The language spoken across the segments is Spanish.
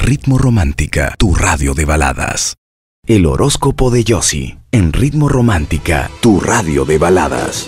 Ritmo Romántica, tu radio de baladas. El horóscopo de Yossi, en Ritmo Romántica, tu radio de baladas.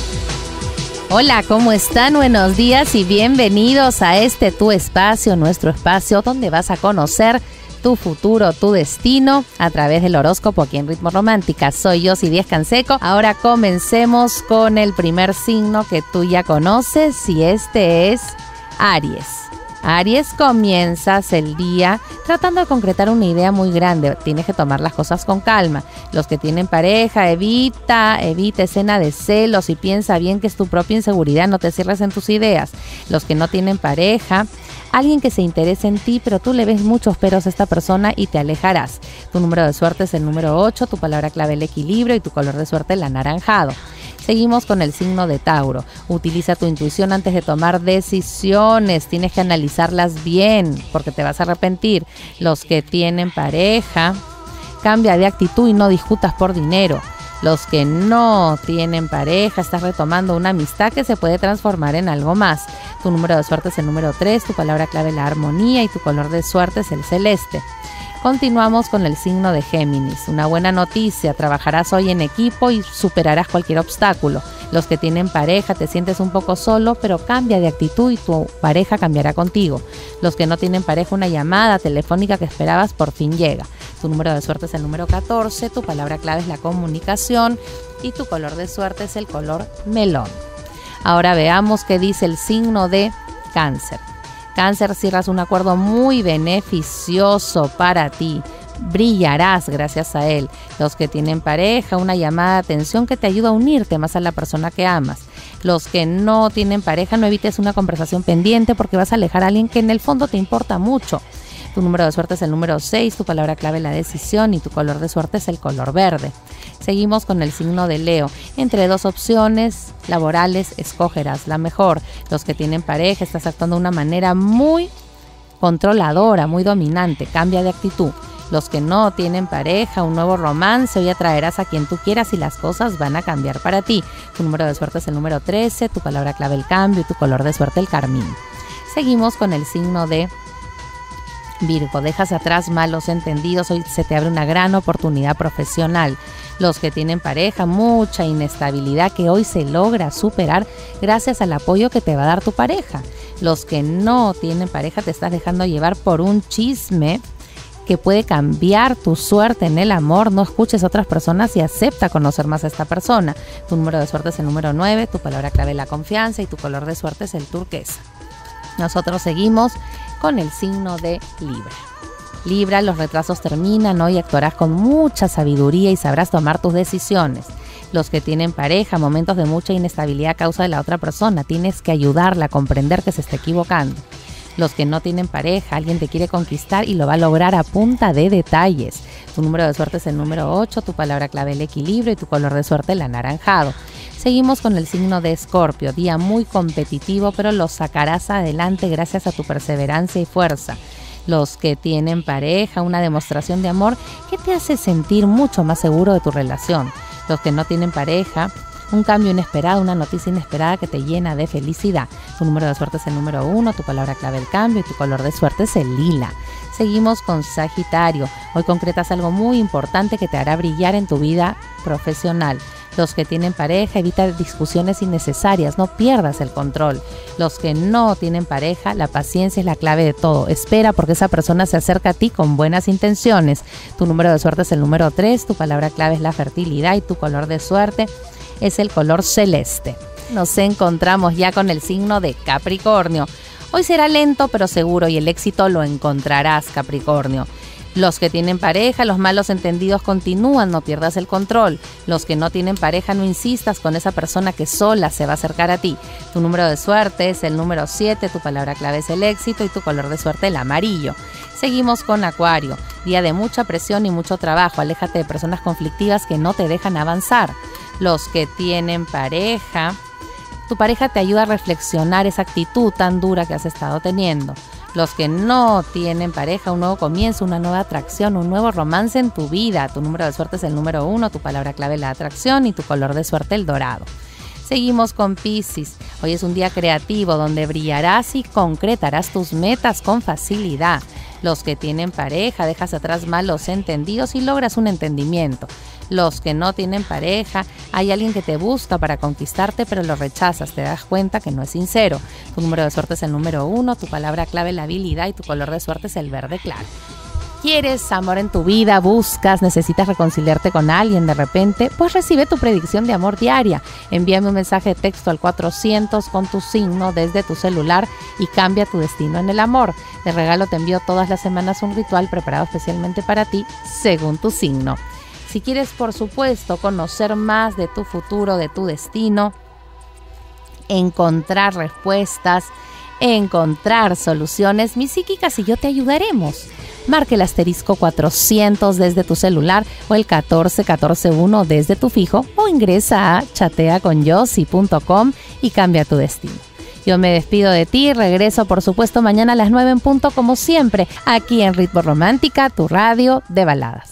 Hola, ¿cómo están? Buenos días y bienvenidos a este tu espacio, nuestro espacio, donde vas a conocer tu futuro, tu destino, a través del horóscopo aquí en Ritmo Romántica. Soy Yossi Díez Canseco. Ahora comencemos con el primer signo que tú ya conoces, y este es Aries. Aries, comienzas el día tratando de concretar una idea muy grande. Tienes que tomar las cosas con calma. Los que tienen pareja, evita escena de celos y piensa bien que es tu propia inseguridad. No te cierres en tus ideas. Los que no tienen pareja, alguien que se interese en ti, pero tú le ves muchos peros a esta persona y te alejarás. Tu número de suerte es el número 8, tu palabra clave el equilibrio y tu color de suerte el anaranjado. Seguimos con el signo de Tauro. Utiliza tu intuición antes de tomar decisiones. Tienes que analizarlas bien porque te vas a arrepentir. Los que tienen pareja, cambia de actitud y no discutas por dinero. Los que no tienen pareja, estás retomando una amistad que se puede transformar en algo más. Tu número de suerte es el número 3, tu palabra clave la armonía y tu color de suerte es el celeste. Continuamos con el signo de Géminis. Una buena noticia, trabajarás hoy en equipo y superarás cualquier obstáculo. Los que tienen pareja, te sientes un poco solo, pero cambia de actitud y tu pareja cambiará contigo. Los que no tienen pareja, una llamada telefónica que esperabas por fin llega. Tu número de suerte es el número 14, tu palabra clave es la comunicación y tu color de suerte es el color melón. Ahora veamos qué dice el signo de Cáncer. Cáncer, cierras un acuerdo muy beneficioso para ti. Brillarás gracias a él. Los que tienen pareja, una llamada de atención que te ayuda a unirte más a la persona que amas. Los que no tienen pareja, no evites una conversación pendiente porque vas a alejar a alguien que en el fondo te importa mucho. Tu número de suerte es el número 6, tu palabra clave la decisión y tu color de suerte es el color verde. Seguimos con el signo de Leo. Entre dos opciones laborales, escogerás la mejor. Los que tienen pareja, estás actuando de una manera muy controladora, muy dominante. Cambia de actitud. Los que no tienen pareja, un nuevo romance, hoy atraerás a quien tú quieras y las cosas van a cambiar para ti. Tu número de suerte es el número 13, tu palabra clave el cambio y tu color de suerte el carmín. Seguimos con el signo de Virgo. Dejas atrás malos entendidos, hoy se te abre una gran oportunidad profesional. Los que tienen pareja, mucha inestabilidad que hoy se logra superar gracias al apoyo que te va a dar tu pareja. Los que no tienen pareja, te estás dejando llevar por un chisme que puede cambiar tu suerte en el amor. No escuches a otras personas y acepta conocer más a esta persona. Tu número de suerte es el número 9, tu palabra clave es la confianza y tu color de suerte es el turquesa. Nosotros seguimos con el signo de Libra. Libra, los retrasos terminan, hoy actuarás con mucha sabiduría y sabrás tomar tus decisiones. Los que tienen pareja, momentos de mucha inestabilidad a causa de la otra persona, tienes que ayudarla a comprender que se está equivocando. Los que no tienen pareja, alguien te quiere conquistar y lo va a lograr a punta de detalles. Tu número de suerte es el número 8, tu palabra clave el equilibrio y tu color de suerte el anaranjado. Seguimos con el signo de Escorpio, día muy competitivo, pero lo sacarás adelante gracias a tu perseverancia y fuerza. Los que tienen pareja, una demostración de amor que te hace sentir mucho más seguro de tu relación. Los que no tienen pareja, un cambio inesperado, una noticia inesperada que te llena de felicidad. Tu número de suerte es el número 1, tu palabra clave el cambio y tu color de suerte es el lila. Seguimos con Sagitario. Hoy concretas algo muy importante que te hará brillar en tu vida profesional. Los que tienen pareja, evita discusiones innecesarias, no pierdas el control. Los que no tienen pareja, la paciencia es la clave de todo. Espera porque esa persona se acerca a ti con buenas intenciones. Tu número de suerte es el número 3, tu palabra clave es la fertilidad y tu color de suerte es el color celeste. Nos encontramos ya con el signo de Capricornio. Hoy será lento pero seguro y el éxito lo encontrarás, Capricornio. Los que tienen pareja, los malos entendidos continúan, no pierdas el control. Los que no tienen pareja, no insistas con esa persona que sola se va a acercar a ti. Tu número de suerte es el número 7, tu palabra clave es el éxito y tu color de suerte el amarillo. Seguimos con Acuario, día de mucha presión y mucho trabajo, aléjate de personas conflictivas que no te dejan avanzar. Los que tienen pareja, tu pareja te ayuda a reflexionar esa actitud tan dura que has estado teniendo. Los que no tienen pareja, un nuevo comienzo, una nueva atracción, un nuevo romance en tu vida. Tu número de suerte es el número 1, tu palabra clave la atracción y tu color de suerte el dorado. Seguimos con Piscis. Hoy es un día creativo donde brillarás y concretarás tus metas con facilidad. Los que tienen pareja, dejas atrás malos entendidos y logras un entendimiento. Los que no tienen pareja, hay alguien que te busca para conquistarte, pero lo rechazas, te das cuenta que no es sincero. Tu número de suerte es el número 1, tu palabra clave la habilidad y tu color de suerte es el verde claro. ¿Quieres amor en tu vida? ¿Buscas? ¿Necesitas reconciliarte con alguien de repente? Pues recibe tu predicción de amor diaria. Envíame un mensaje de texto al 400 con tu signo desde tu celular y cambia tu destino en el amor. De regalo te envío todas las semanas un ritual preparado especialmente para ti según tu signo. Si quieres, por supuesto, conocer más de tu futuro, de tu destino, encontrar respuestas, encontrar soluciones, mis psíquicas y yo te ayudaremos. Marca el asterisco 400 desde tu celular o el 14141 desde tu fijo o ingresa a chateaconyossi.com y cambia tu destino. Yo me despido de ti, regreso por supuesto mañana a las 9 en punto como siempre, aquí en Ritmo Romántica, tu radio de baladas.